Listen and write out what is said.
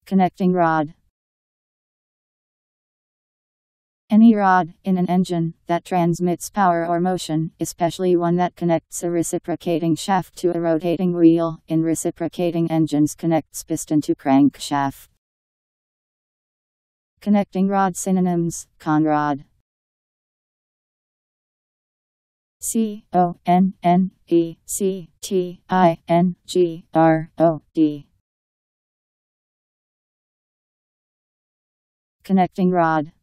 Connecting rod. Any rod in an engine that transmits power or motion, especially one that connects a reciprocating shaft to a rotating wheel. In reciprocating engines, connects piston to crankshaft. Connecting rod synonyms: conrod, CONNECTINGROD. Connecting rod.